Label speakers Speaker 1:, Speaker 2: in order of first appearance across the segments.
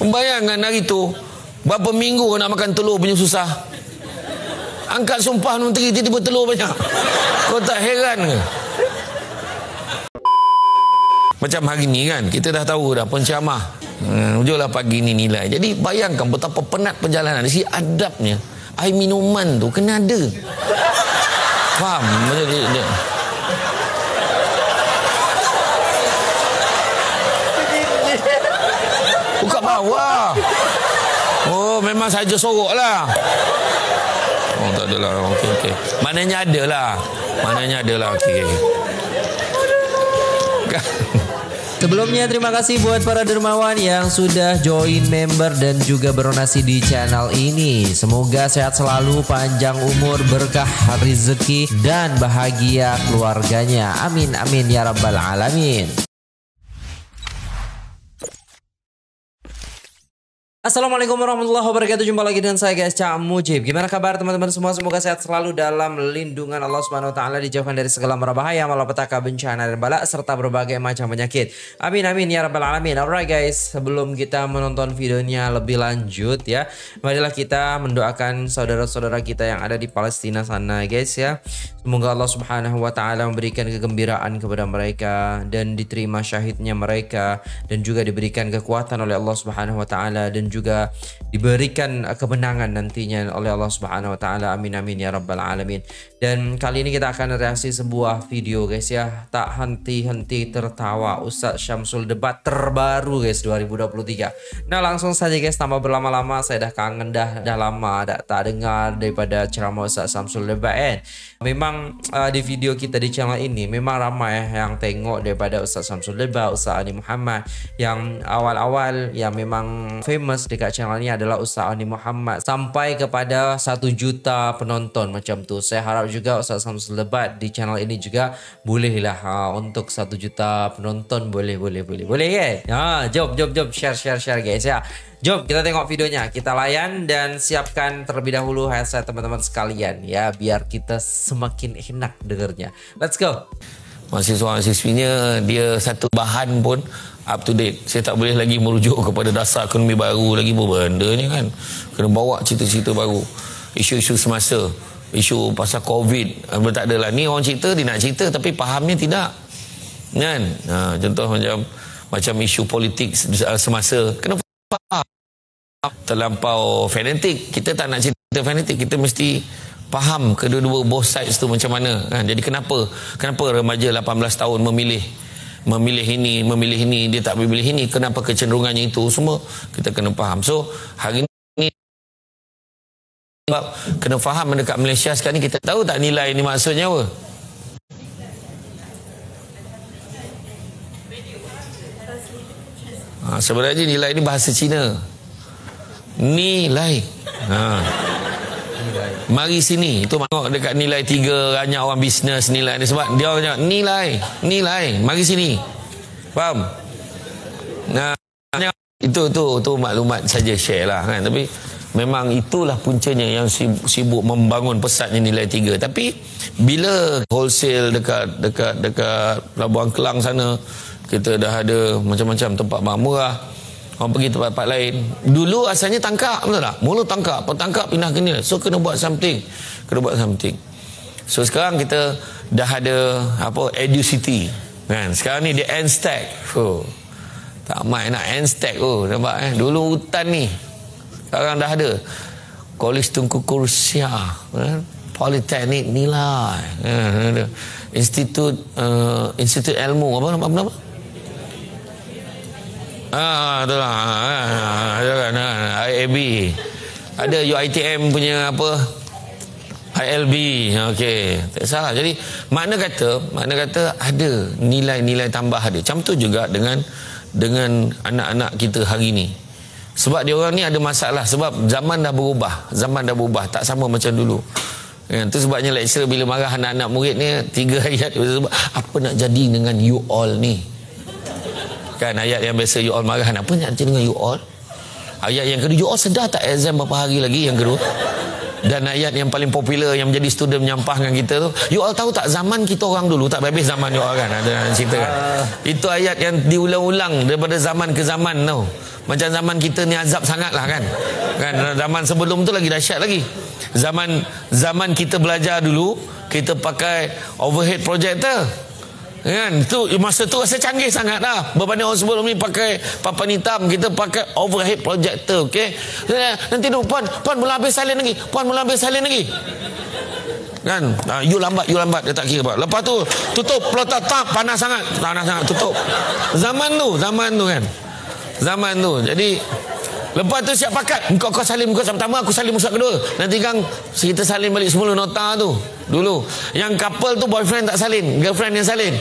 Speaker 1: Bayangkan hari tu, berapa minggu kau nak makan telur punya susah. Angkat sumpah menteri, tiba-tiba telur banyak. Kau tak heran ke? Macam hari ni kan, kita dah tahu dah penceramah. Ujunglah pagi ni nilai. Jadi bayangkan betapa penat perjalanan. Di sini adabnya, air minuman tu kena ada. Faham? Macam dia. Buka bawah. Oh, memang saja sorok lah. Oh, tak adalah. Okey. Maknanya ada lah. Okey.
Speaker 2: Sebelumnya terima kasih buat para dermawan yang sudah join member dan juga berdonasi di channel ini. Semoga sehat selalu, panjang umur, berkah rezeki dan bahagia keluarganya. Amin amin ya rabbal alamin. Assalamualaikum warahmatullahi wabarakatuh. Jumpa lagi dengan saya guys, Cak Mujib. Gimana kabar teman-teman semua? Semoga sehat selalu dalam lindungan Allah Subhanahu wa taala, dijauhkan dari segala mara bahaya, malapetaka, bencana dan bala serta berbagai macam penyakit. Amin amin ya rabbal alamin. Alright guys, sebelum kita menonton videonya lebih lanjut ya, marilah kita mendoakan saudara-saudara kita yang ada di Palestina sana guys ya. Semoga Allah Subhanahu wa taala memberikan kegembiraan kepada mereka dan diterima syahidnya mereka, dan juga diberikan kekuatan oleh Allah Subhanahu wa taala, dan juga diberikan kemenangan nantinya oleh Allah Subhanahu wa taala. Amin amin ya rabbal alamin. Dan kali ini kita akan reaksi sebuah video guys ya. Tak henti-henti tertawa Ustaz Syamsul debat terbaru guys 2023. Nah, langsung saja guys, tanpa berlama-lama, saya dah kangen dah lama tak dengar daripada ceramah Ustaz Syamsul debat Memang di video kita di channel ini memang ramai yang tengok daripada Ustaz Syamsul debat, Ustaz Ali Muhammad. Yang awal-awal yang memang famous dekat channel ini adalah Ustaz Ali Muhammad, sampai kepada 1 juta penonton macam tu. Saya harap juga Ustaz Syamsul debat di channel ini juga bolehlah untuk 1 juta penonton, boleh kan? Jom share guys ya. Jom kita tengok videonya, kita layan dan siapkan terlebih dahulu headset teman-teman sekalian ya, biar kita semakin enak dengernya. Let's go.
Speaker 1: Mahasiswa-mahasiswinya dia satu bahan pun up to date. Saya tak boleh lagi merujuk kepada dasar ekonomi baru lagi, benda ni kan. Kena bawa cerita-cerita baru, isu-isu semasa, isu pasal COVID. Tak adalah ni orang cerita, dia nak cerita tapi fahamnya tidak kan. Contoh macam isu politik semasa, kena faham. Terlampau fanatik, kita tak nak cerita fanatik, kita mesti faham kedua-dua both sides tu macam mana kan. Jadi kenapa remaja 18 tahun memilih ini, dia tak memilih ini, kenapa kecenderungannya itu, semua kita kena faham. So hari ni kena faham dekat Malaysia sekarang ni, kita tahu tak nilai ni maksudnya apa? Sebenarnya nilai ni bahasa Cina. Nilai. Mari sini. Itu tengok dekat nilai 3 banyak orang bisnes nilai ni, sebab dia orang nilai. Mari sini. Faham? Nah, itu maklumat saja, share lah kan. Tapi memang itulah puncanya yang sibuk membangun pesatnya nilai 3. Tapi bila wholesale dekat Pelabuhan Kelang sana, kita dah ada macam-macam tempat barang murah. Orang pergi tempat-tempat lain. Dulu asalnya tangkap, betul tak? Mula tangkap pindah ke nilai. So kena buat something. So sekarang kita dah ada EduCity kan. Sekarang ni dia N-Stack. Tak amat nak N-Stack nampak Dulu hutan ni, sekarang dah ada Kolej Tunku Kursia, Politeknik nilai, Institut Ilmu apa? Itulah. IAB. Ada UiTM punya ILB. Okey, tak salah. Jadi makna kata ada nilai-nilai tambah ada. Macam tu juga dengan anak-anak kita hari ni. Sebab dia orang ni ada masalah, sebab zaman dah berubah, tak sama macam dulu. Itu sebabnya lecturer bila marah anak-anak murid ni 3 ayat, sebab apa nak jadi dengan you all ni? Kan ayat yang biasa you all marah, apa nak jadi dengan you all? Ayat yang kedua, you all sedar tak exam berapa hari lagi? Yang kedua, Dan ayat yang paling popular yang menjadi student menyampah dengan kita tu, you all tahu tak zaman kita orang dulu, tak habis zaman you all kan, ada cerita kan. Itu ayat yang diulang-ulang daripada zaman ke zaman tau. Macam zaman kita ni azab sangat lah kan. Zaman sebelum tu lagi dahsyat lagi. Zaman kita belajar dulu, kita pakai overhead projector kan, tu masa tu rasa canggih sangat lah berbanding orang sebelum ni pakai papan hitam. Kita pakai overhead projector. Okey, nanti tu puan mula habis salin lagi, puan mula habis salin lagi kan. You lambat dia tak kira apa. Lepas tu tutup pelotak, panas sangat tutup. Zaman tu kan, zaman tu. Jadi lepas tu siap pakat, kau salin muka pertama, aku salin muka kedua. Nanti kan kita salin balik semula nota tu. Dulu yang couple tu boyfriend tak salin, girlfriend yang salin.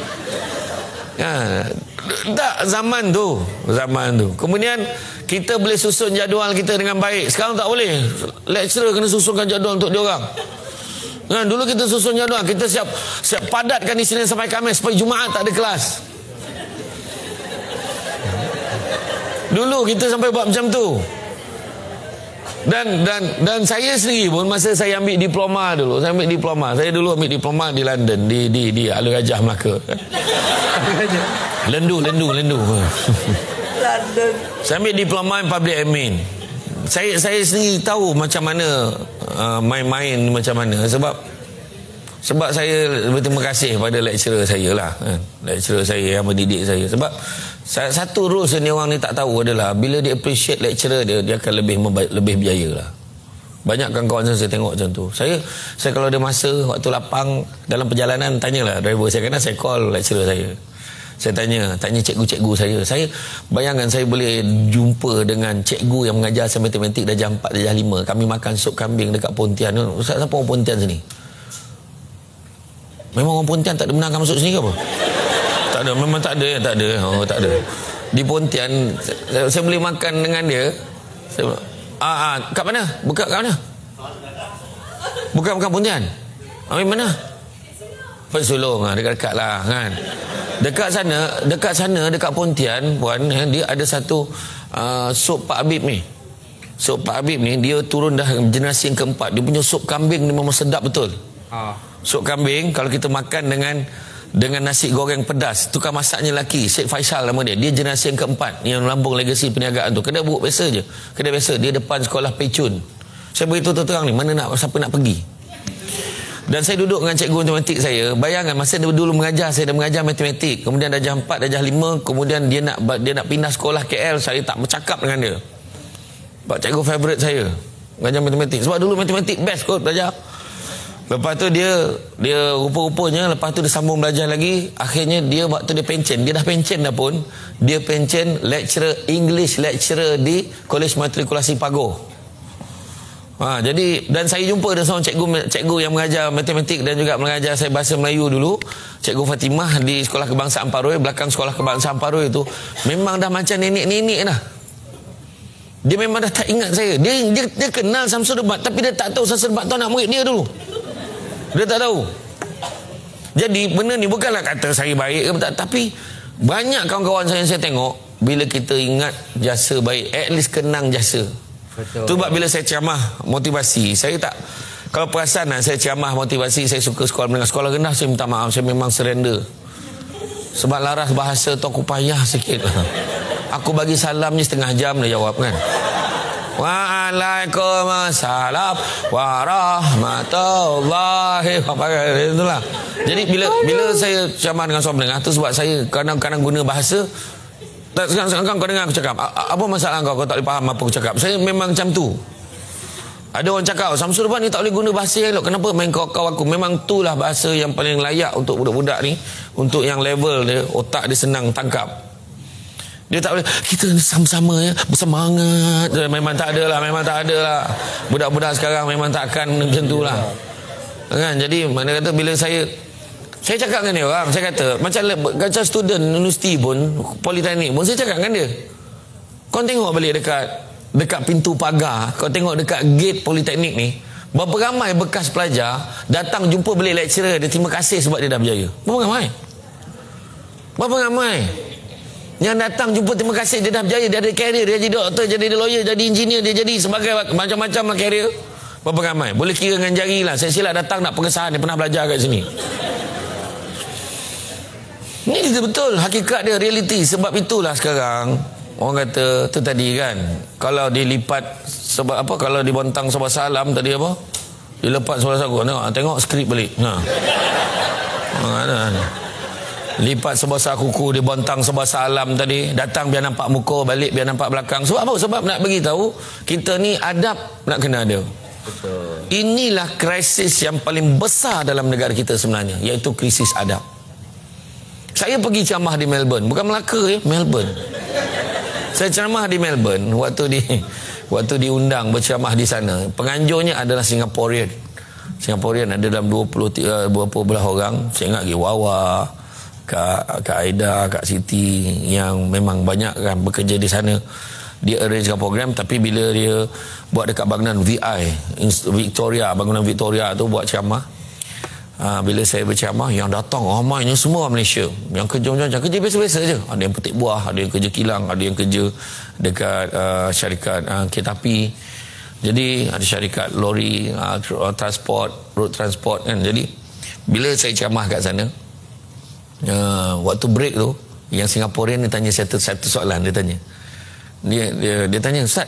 Speaker 1: Tak, zaman tu. Kemudian kita boleh susun jadual kita dengan baik. Sekarang tak boleh. Lecturer kena susunkan jadual untuk dia orang. Kan, dulu kita susun jadual, kita siap padatkan di Isnin sampai Khamis supaya Jumaat tak ada kelas. Dulu kita sampai buat macam tu. Dan saya sendiri pun masa saya ambil diploma dulu, saya dulu ambil diploma di London, di Alur Gajah Melaka. Lendu. London. Saya ambil diploma in public admin. Saya sendiri tahu macam mana main-main macam mana, sebab saya berterima kasih pada lecturer saya lah kan? Lecturer saya yang mendidik saya. Sebab satu rules yang orang ni tak tahu adalah bila dia appreciate lecturer dia akan lebih berjaya lah. Banyak kawan-kawan saya tengok macam tu. Saya kalau ada masa waktu lapang dalam perjalanan, tanyalah driver saya, kerana saya call lecturer saya tanya cikgu-cikgu saya bayangkan saya boleh jumpa dengan cikgu yang mengajar saya matematik darjah 4 darjah 5. Kami makan sup kambing dekat Pontian. Ustaz, siapa orang Pontian sini? Memang orang Pontian tak ada benarkan masuk sini ke apa? Tak ada, memang tak ada. Tak ada. Di Pontian saya boleh makan dengan dia. Kat mana? Bukan kat mana? Bukan Pontian. Mana? Pesulong, dekat-dekat lah kan. Dekat sana dekat Pontian puan, dia ada satu sup Pak Habib ni. Sup Pak Habib ni dia turun dah generasi yang keempat. Dia punya sup kambing ni memang sedap betul. Sup kambing kalau kita makan dengan nasi goreng pedas, tukang masaknya lelaki Syed Faisal nama dia. Dia generasi yang keempat yang lambung legasi perniagaan tu. Kedai buruk biasa je. Kedai biasa, dia depan sekolah Pecun. Saya beritahu terang ni, siapa nak pergi. Dan saya duduk dengan cikgu matematik saya. Bayangkan masa dia dulu mengajar, saya dah mengajar matematik. Kemudian darjah 4, darjah 5, kemudian dia nak pindah sekolah KL, saya tak bercakap dengan dia. Sebab cikgu favourite saya mengajar matematik. Sebab dulu matematik best kot belajar. Lepas tu dia rupa-rupanya lepas tu dia sambung belajar lagi. Akhirnya dia waktu dia pencen, dia dah pencen dah pun, dia pencen English lecturer di Kolej Matrikulasi Pagoh. Jadi dan saya jumpa dengan seorang cikgu yang mengajar matematik dan juga mengajar saya bahasa Melayu dulu, Cikgu Fatimah di Sekolah Kebangsaan Paroi. Belakang Sekolah Kebangsaan Paroi itu memang dah macam nenek-nenek dah. Dia memang dah tak ingat saya. Dia kenal Samsul Debat, tapi dia tak tahu Samsul Debat tu anak murid dia dulu. Dia tak tahu. Jadi benda ni bukanlah kata saya baik ke tak, tapi banyak kawan-kawan saya yang saya tengok, bila kita ingat jasa baik, at least kenang jasa. Betul. Tu sebab bila saya ceramah motivasi, saya tak, kalau perasan saya ceramah motivasi, saya suka sekolah menengah, sekolah rendah saya minta maaf, saya memang surrender. Sebab laras bahasa tu aku payah sikit. Aku bagi salamnya setengah jam dia jawab kan. Waalaikumsalam warahmatullahi wabarakatuh. Itulah. Jadi bila saya ceramah dengan seorang menengah tu, sebab saya kadang-kadang guna bahasa. Sekarang kau dengar aku cakap, apa masalah kau tak boleh faham apa aku cakap? Saya memang macam tu. Ada orang cakap Samsul Debat ni tak boleh guna bahasa elok, kenapa main kau aku? Memang itulah bahasa yang paling layak untuk budak-budak ni, untuk yang level dia, otak dia senang tangkap. Dia tak boleh kita sama-sama ya, bersemangat. Memang tak ada lah. Budak-budak sekarang memang takkan macam tu lah kan. Jadi mana kata bila saya cakap dengan dia orang, saya kata macam student universiti pun, politeknik pun, saya cakap dengan dia, kau tengok balik dekat pintu pagar, kau tengok dekat gate politeknik ni, berapa ramai bekas pelajar datang jumpa balik lecturer dia, terima kasih sebab dia dah berjaya. Berapa ramai yang datang jumpa terima kasih dia dah berjaya, dia ada career, dia jadi doktor, jadi lawyer, jadi engineer, dia jadi sebagai macam-macam lah career. Berapa ramai? Boleh kira dengan jari lah. Saya silap datang nak pengesahan, dia pernah belajar kat sini. Ini betul hakikat dia, realiti. Sebab itulah sekarang orang kata tu tadi kan, kalau dilipat sebab apa, kalau dibontang sebab salam tadi apa, dilepas sebab salam, tengok skrip balik. Lipat sebesar kuku, dibontang sebesar alam tadi, datang biar nampak muka, balik biar nampak belakang. Sebab apa? Sebab nak bagi tahu kita ni adab nak kena ada. Betul. Inilah krisis yang paling besar dalam negara kita sebenarnya, iaitu krisis adab. Saya pergi ceramah di Melbourne, bukan Melaka ya, Melbourne. Saya ceramah di Melbourne waktu diundang berceramah di sana. Penganjurnya adalah Singaporean. Singaporean ada dalam 20 berapa belah orang. Saya ingat lagi Wawa, Kak Aida, Kak Siti yang memang banyak kan bekerja di sana. Dia arrange program, tapi bila dia buat dekat bangunan VI Victoria, bangunan Victoria tu buat ceramah. Bila saya berceramah, yang datang ramainya semua Malaysia. Yang kerja macam-macam, kerja biasa-biasa je. Ada yang petik buah, ada yang kerja kilang, ada yang kerja dekat syarikat kereta api. Jadi ada syarikat lori, transport, road transport kan. Jadi bila saya ceramah kat sana, waktu break tu, yang Singaporean dia tanya satu soalan. Dia tanya, Ustaz,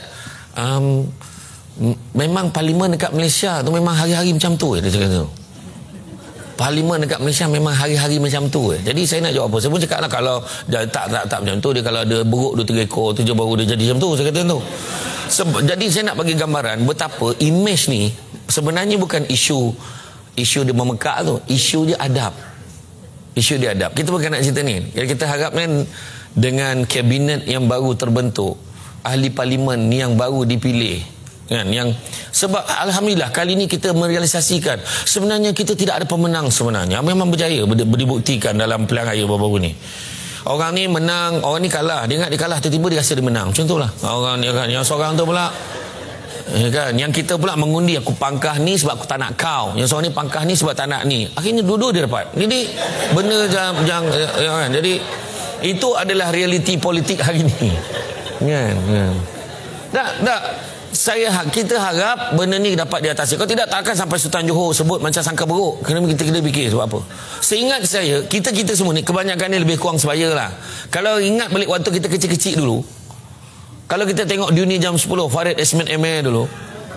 Speaker 1: memang parlimen dekat Malaysia tu memang hari-hari macam tu dia cakap tu. Parlimen dekat Malaysia memang hari-hari macam tu. Jadi saya nak jawab apa? Saya pun cakap lah, kalau tak macam tu, dia kalau ada beruk 2-3 ekor tu je baru dia jadi macam tu, saya kata tu. Jadi saya nak bagi gambaran betapa image ni sebenarnya bukan isu dia memekak tu, isu dia adab. Isu dia adab. Kita bukan nak cerita ni. Kita harapkan dengan kabinet yang baru terbentuk, ahli parlimen ni yang baru dipilih kan, yang sebab alhamdulillah kali ni kita merealisasikan sebenarnya kita tidak ada pemenang sebenarnya. Memang berjaya dibuktikan dalam pilihan raya baru-baru ni. Orang ni menang, orang ni kalah. Dia ingat dia kalah, tiba-tiba dia rasa dia menang. Macam itulah. Orang ni kan, yang seorang tu pula kan, yang kita pula mengundi, aku pangkah ni sebab aku tak nak kau, yang seorang ni pangkah ni sebab tak nak ni. Akhirnya dua-dua dia dapat. Jadi benda jangan kan. Jadi itu adalah realiti politik hari ni. Kan. Tak. Kita harap benda ni dapat diatasi. Kalau tidak, takkan sampai Sultan Johor sebut macam sangka beruk. Kena kita fikir sebab apa. Seingat saya, kita semua ni kebanyakan ni lebih kurang sebaya lah. Kalau ingat balik waktu kita kecil-kecil dulu, kalau kita tengok Dunia Jam 10 Farid Esmet MA dulu,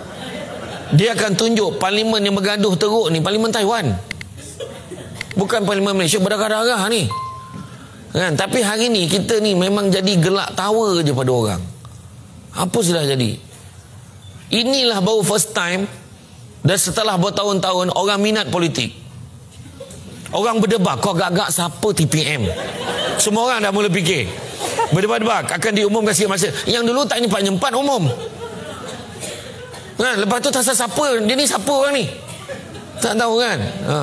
Speaker 1: dia akan tunjuk parlimen yang bergaduh teruk ni parlimen Taiwan, bukan parlimen Malaysia berdarah-darah ni kan. Tapi hari ni kita ni memang jadi gelak tawa je pada orang. Apa sudah jadi? Inilah baru first time, dan setelah bertahun-tahun orang minat politik, orang berdebat, kau agak-agak siapa TPM. Semua orang dah mula fikir berdebat-debat akan diumumkan sikit masa. Yang dulu tak nyempat umum kan. Lepas tu tak siapa dia ni, siapa orang ni tak tahu kan.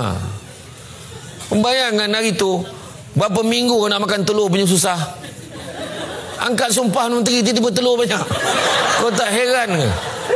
Speaker 1: Membayangkan hari tu berapa minggu nak makan telur punya susah. Angkat sumpah menteri, tiba-tiba telur banyak. Kau tak heran ke?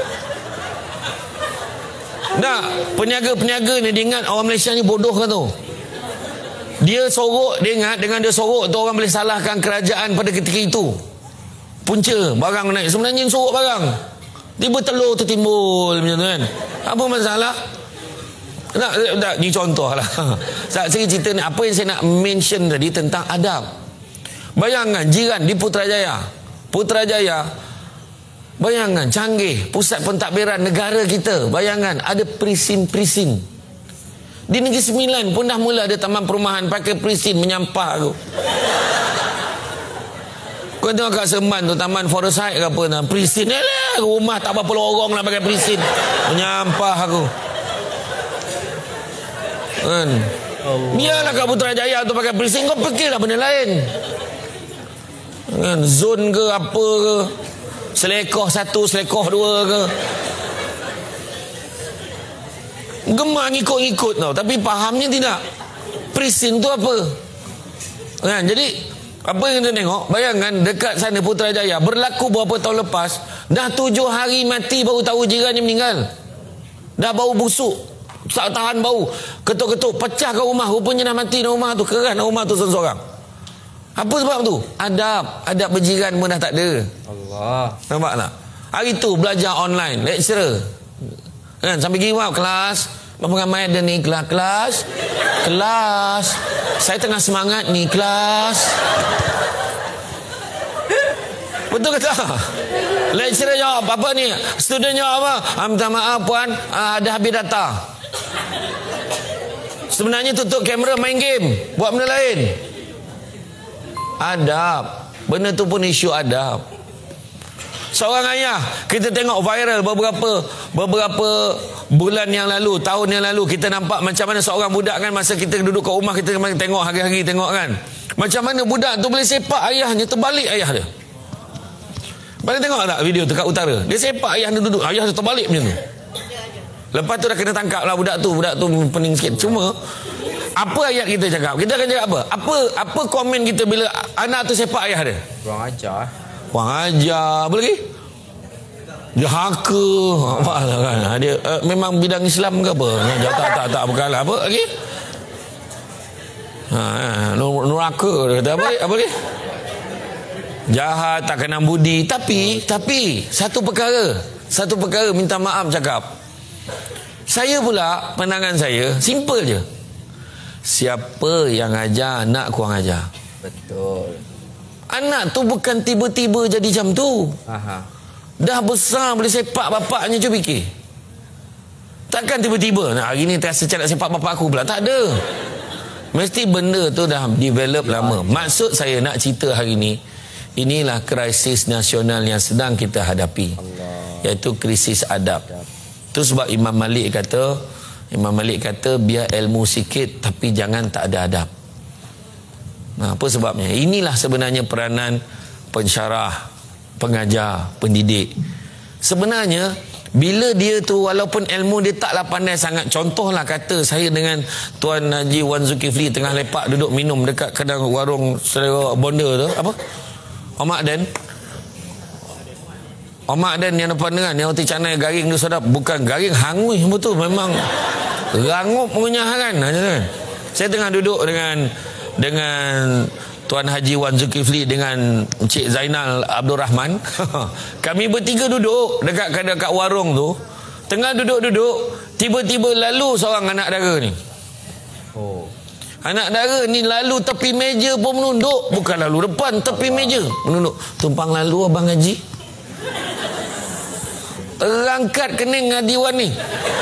Speaker 1: Nah, peniaga-peniaga ni dia ingat orang Malaysia ni bodoh kan tu. Dia sorok, dia ingat dengan dia sorok tu orang boleh salahkan kerajaan pada ketika itu. Punca barang naik, sebenarnya yang sorok barang. Tiba telur tu timbul macam tu kan. Apa masalah? Tak, ni contoh lah. Saya cerita ni, apa yang saya nak mention tadi tentang adab. Bayangkan jiran di Putrajaya, bayangkan canggih, pusat pentadbiran negara kita. Bayangkan ada prisin-prisin. Di Negeri Sembilan pun dah mula ada taman perumahan pakai prisin menyampah tu. Kau tengok kat Seremban tu, taman Forest Heights ke apa tu, prisin. Alah, rumah tak berapa lorong lah pakai prisin. Menyampah aku. Kan? Biarlah kat Putrajaya tu pakai prisin, kau fikirlah benda lain. Kan? Zon ke apa ke, selekoh 1, selekoh 2 ke. Gemar ngikut-ngikut tau, tapi fahamnya tidak. Prisin tu apa? Kan? Jadi apa yang kita tengok, bayangkan dekat sana Putrajaya berlaku beberapa tahun lepas, dah 7 hari mati baru tahu jirannya meninggal. Dah bau busuk, tak tahan bau, ketuk-ketuk, pecah ke rumah, rupanya dah mati dalam rumah tu, keras dalam rumah tu seorang. Apa sebab tu? Adab berjiran pun dah tak ada. Allah. Nampak tak? Hari tu belajar online, lecturer Kan sampai gini wow, kelas. Berapa ramai ada ni kelas. Kelas. Saya tengah semangat ni kelas. Betul ke tak? Lecturer jawab apa ni? Student jawab apa? Minta maaf puan, ada habis data. Sebenarnya tutup kamera main game, buat benda lain. Adab. Benda tu pun isu adab. Seorang ayah, kita tengok viral beberapa bulan yang lalu, tahun yang lalu, kita nampak macam mana seorang budak kan, masa kita duduk kat rumah, kita tengok hari-hari tengok kan, macam mana budak tu boleh sepak ayahnya, terbalik ayah dia. Boleh tengok tak video tu kat utara? Dia sepak ayah dia duduk, ayah dia terbalik macam tu. Lepas tu dah kena tangkap lah budak tu pening sikit. Cuma apa ayat kita cakap? Kita akan cakap apa? Apa komen kita bila anak tu sepak ayah dia?
Speaker 2: Kurang ajar.
Speaker 1: Kurang ajar. Apa lagi? Dia haka. Apa lah kan? Dia memang bidang Islam ke apa? Tak bukanlah. Apa lagi? Neraka dia kata. Apa lagi? Jahat, tak kenal budi. Tapi satu perkara minta maaf cakap. Saya pula, pandangan saya simple je. Siapa yang ajar anak kurang ajar?
Speaker 2: Betul.
Speaker 1: Anak tu bukan tiba-tiba jadi macam tu. Dah besar boleh sepak bapaknya, cuba fikir. Takkan tiba-tiba hari ni terasa macam nak sepak bapak aku pula. Tak ada. Mesti benda tu dah develop lama. Maksud saya nak cerita hari ni, inilah krisis nasional yang sedang kita hadapi. Iaitu krisis adab. Itu sebab Imam Malik kata biar ilmu sikit tapi jangan tak ada adab. Apa sebabnya? Inilah sebenarnya peranan pensyarah, pengajar, pendidik. Sebenarnya bila dia tu walaupun ilmu dia taklah pandai sangat, contohlah kata saya dengan Tuan Haji Wan Zulkifli tengah lepak duduk minum dekat kedai warung selera bonda tu, apa? Omak Dan yang depan dengan yang roti canai garing tu sedap, bukan garing hangus betul, memang rangup mengunyahkan. Saya tengah duduk dengan Tuan Haji Wan Zulkifli dengan Encik Zainal Abdul Rahman. Kami bertiga duduk dekat warung tu, tengah duduk, tiba-tiba lalu seorang anak dara ni. Anak dara ni lalu tepi meja pun menunduk, bukan lalu depan, tepi meja menunduk. Tumpang lalu Abang Haji. Terangkat kening Haji Wan ni.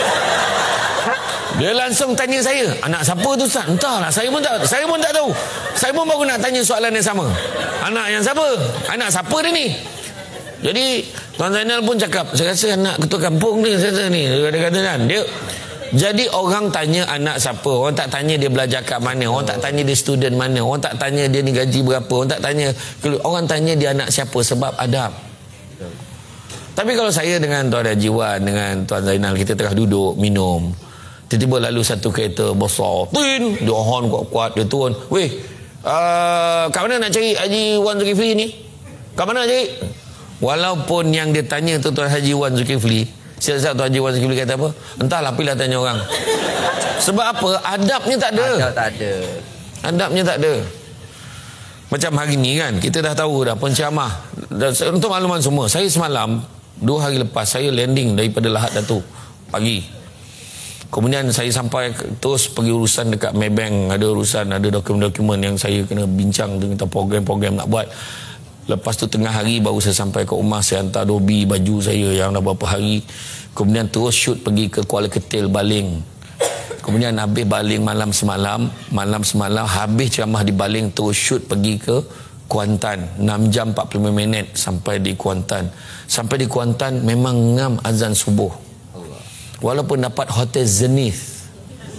Speaker 1: Dia langsung tanya saya, anak siapa tu Ustaz? Entahlah, saya pun tak tahu. Saya pun baru nak tanya soalan yang sama. Anak yang siapa? Anak siapa dia ni? Jadi Tuan Zainal pun cakap, saya rasa anak ketua kampung ni, dia kata kan. Jadi orang tanya anak siapa, orang tak tanya dia belajar kat mana, orang tak tanya dia student mana, orang tak tanya dia ni gaji berapa, orang tanya dia anak siapa, sebab adab. Tapi kalau saya dengan Tuan Haji Wan, dengan Tuan Zainal, kita tengah duduk minum, tiba-tiba lalu satu kereta besar, dia horn kuat-kuat, dia turun, weh, kat mana nak cari Haji Wan Zulkifli ni? Kat mana nak cari? Walaupun yang dia tanya tu Tuan Haji Wan Zulkifli, siap-siap Tuan Haji Wan Zulkifli kata apa? Entahlah, pilih tanya orang. Sebab apa? Adabnya tak ada. Adabnya tak ada. Macam hari ni kan, kita dah tahu dah penceramah. Untuk makluman semua, saya semalam 2 hari lepas saya landing daripada Lahad Datu pagi. Kemudian saya sampai terus pergi urusan dekat Maybank, ada dokumen-dokumen yang saya kena bincang tentang program-program nak buat. Lepas tu tengah hari baru saya sampai ke rumah, saya hantar dobi baju saya yang dah berapa hari. Kemudian terus shoot pergi ke Kuala Ketil Baling. Kemudian habis Baling malam semalam habis ceramah di Baling, terus shoot pergi ke Kuantan, 6 jam 45 minit sampai di Kuantan. Sampai di Kuantan memang ngam azan subuh. Walaupun dapat hotel Zenith.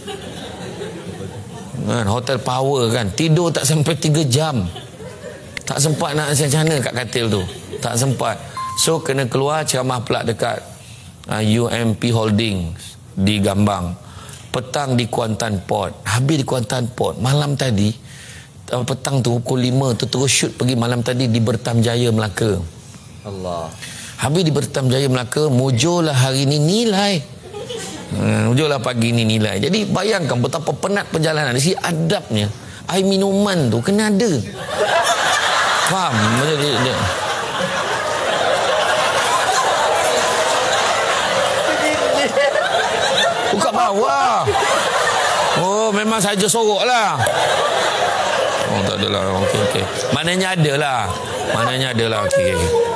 Speaker 1: Kan, hotel power kan. Tidur tak sampai 3 jam. Tak sempat nak macam mana kat katil tu. Tak sempat. So kena keluar ceramah pula dekat UMP Holdings di Gambang. Petang di Kuantan Port. Habis di Kuantan Port. Malam tadi petang tu pukul 5 tu terus shoot pergi malam tadi di Bertam Jaya Melaka.
Speaker 2: Allah.
Speaker 1: Habis di Bertam Jaya Melaka, mujurlah hari ni nilai. Mujurlah pagi ni nilai. Jadi bayangkan betapa penat perjalanan. Di sini adabnya, air minuman tu kena ada. Faham? Dia. Wah. Oh, memang saja sorok lah. Oh, tak adalah. Okey. Maknanya ada lah. Okey.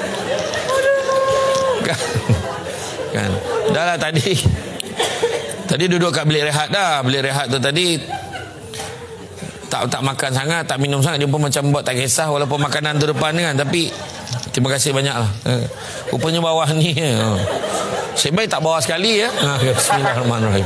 Speaker 1: Kan. Dah lah tadi duduk kat bilik rehat dah. Bilik rehat tu tadi tak makan sangat, tak minum sangat. Dia pun macam buat tak kisah walaupun makanan tu depan kan. Tapi terima kasih banyak lah. Rupanya bawah ni. Saya baik tak bawah sekali ya. Bismillahirrahmanirrahim.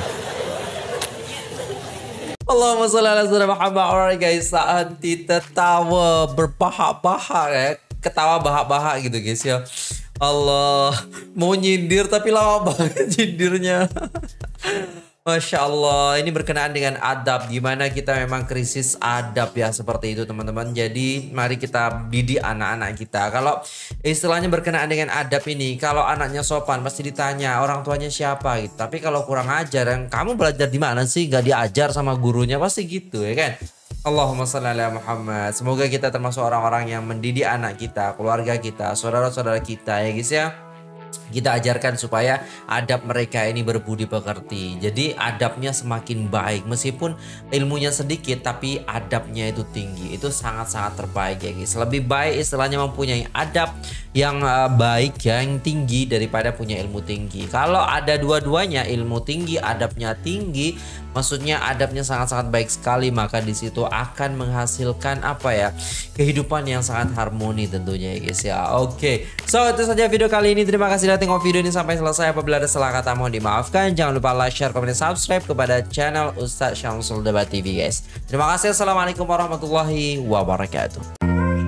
Speaker 2: Allahumma salli ala sayyidina Muhammad. Alright guys, saat kita tawa berbahak-bahak ya. Ketawa bahak-bahak gitu guys ya. Allah, mau nyindir tapi lama banget nyindirnya. Masya Allah, ini berkenaan dengan adab. Gimana kita memang krisis adab ya, seperti itu teman-teman. Jadi mari kita didik anak-anak kita. Kalau istilahnya berkenaan dengan adab ini, kalau anaknya sopan pasti ditanya orang tuanya siapa gitu. Tapi kalau kurang ajar, yang kamu belajar di mana sih? Gak diajar sama gurunya, pasti gitu ya kan. Allahumma shalli ala Muhammad. Semoga kita termasuk orang-orang yang mendidik anak kita, keluarga kita, saudara-saudara kita ya guys ya. Kita ajarkan supaya adab mereka ini berbudi pekerti. Jadi adabnya semakin baik. Meskipun ilmunya sedikit tapi adabnya itu tinggi. Itu sangat-sangat terbaik ya guys. Lebih baik istilahnya mempunyai adab yang baik, yang tinggi daripada punya ilmu tinggi. Kalau ada dua-duanya, ilmu tinggi, adabnya tinggi, maksudnya adabnya sangat-sangat baik sekali, maka di situ akan menghasilkan apa ya, kehidupan yang sangat harmoni tentunya ya guys ya. Oke. So itu saja video kali ini. Terima kasih sudah tengok video ini sampai selesai. Apabila ada salah kata mohon dimaafkan. Jangan lupa like, share, komen, dan subscribe kepada channel Ustadz Syamsul Debat TV guys. Terima kasih. Assalamualaikum warahmatullahi wabarakatuh.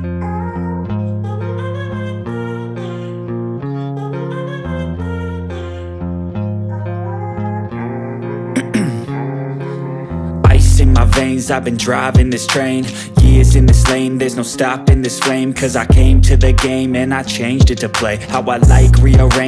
Speaker 3: In my veins, I've been driving this train. Years in this lane, there's no stopping this flame. Cause I came to the game and I changed it to play how I like, rearrange